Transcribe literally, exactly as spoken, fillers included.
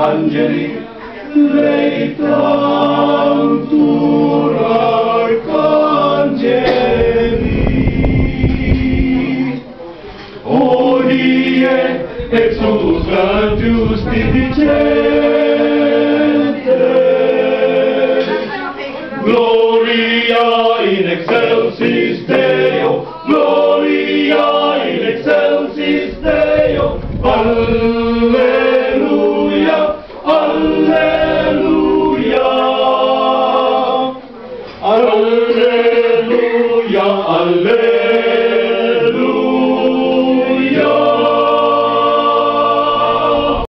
angeli leitantur arcangeli. Hodie exultus gladius dicente, Gloria in excelsis Deo, Gloria in excelsis Deo, Alleluia, Alleluia, Alleluia, Alleluia.